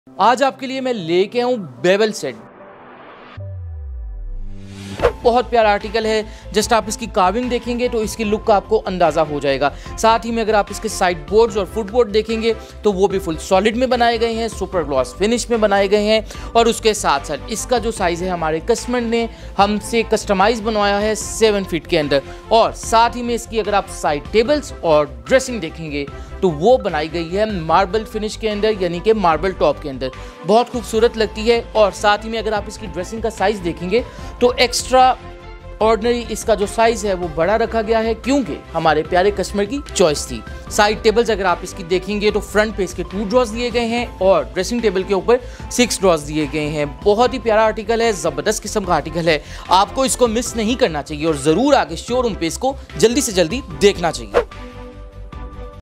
आज आपके लिए मैं लेके आऊं बेवल सेट। बहुत प्यारा आर्टिकल है। जस्ट आप इसकी कार्विंग देखेंगे तो इसकी लुक का आपको अंदाजा हो जाएगा। साथ ही में अगर आप इसके साइड बोर्ड्स और फुट बोर्ड देखेंगे तो वो भी फुल सॉलिड में बनाए गए हैं, सुपर ग्लॉस फिनिश में बनाए गए हैं। और उसके साथ साथ इसका जो साइज है हमारे कस्टमर ने हमसे कस्टमाइज बनवाया है 7 फीट के अंदर। और साथ ही में इसकी अगर आप साइड टेबल्स और ड्रेसिंग देखेंगे तो वो बनाई गई है मार्बल फिनिश के अंदर, यानी कि मार्बल टॉप के अंदर। बहुत खूबसूरत लगती है। और साथ ही में अगर आप इसकी ड्रेसिंग का साइज देखेंगे तो एक्स्ट्रा ऑर्डिनरी इसका जो साइज है वो बड़ा रखा गया है, क्योंकि हमारे प्यारे कस्टमर की चॉइस थी। साइड टेबल्स अगर आप इसकी देखेंगे तो फ्रंट पे इसके 2 ड्रॉर्स दिए गए हैं और ड्रेसिंग टेबल के ऊपर 6 ड्रॉर्स दिए गए हैं। बहुत ही प्यारा आर्टिकल है, जबरदस्त किस्म का आर्टिकल है। आपको इसको मिस नहीं करना चाहिए और जरूर आगे शोरूम पे इसको जल्दी से जल्दी देखना चाहिए।